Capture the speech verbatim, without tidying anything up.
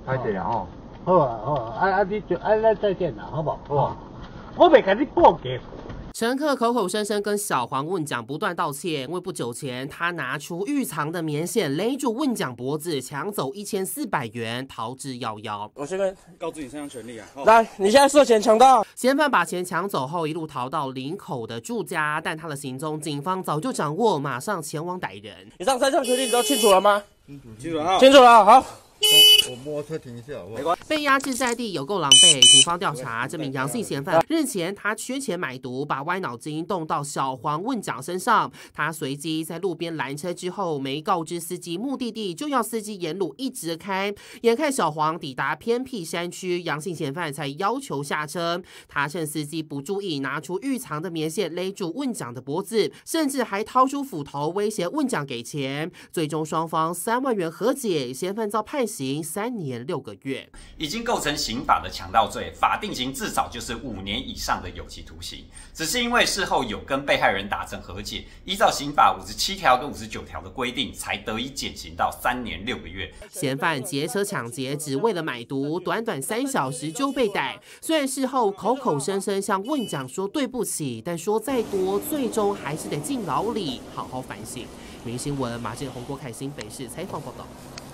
拍对啦吼。 好啊好啊，啊啊你就啊咱再见啦，好不好？好，我袂甲你报价。 乘客口口声声跟小黄问讲不断道歉，为不久前他拿出预藏的棉线勒住问讲脖子，抢走一千四百元，逃之夭夭。 我先跟告知你身上权利啊！ 来，你现在涉嫌强盗。 嫌犯把钱抢走后，一路逃到林口的住家，但他的行踪警方早就掌握，马上前往逮人。 以上三项权利你都清楚了吗？ 清楚，清楚啊！ 清楚了，好。 我摩托车停一下，好不好？ 被压制在地，有够狼狈。警方调查，这名杨姓嫌犯日前他缺钱买毒，把歪脑筋动到小黄问讲身上。他随即在路边拦车之后，没告知司机目的地，就要司机沿路一直开。眼看小黄抵达偏僻山区，杨姓嫌犯才要求下车。他趁司机不注意，拿出预藏的棉线勒住问讲的脖子，甚至还掏出斧头威胁问讲给钱。最终双方三万元和解，嫌犯遭判刑三年六个月， 已经构成刑法的强盗罪，法定刑至少就是五年以上的有期徒刑。只是因为事后有跟被害人达成和解，依照刑法五十七条跟五十九条的规定，才得以减刑到三年六个月。 嫌犯劫车抢劫只为了买毒，短短三小时就被逮。虽然事后口口声声向问讲说对不起，但说再多，最终还是得进牢里好好反省。民新闻马建宏、郭凯欣北市采访报道。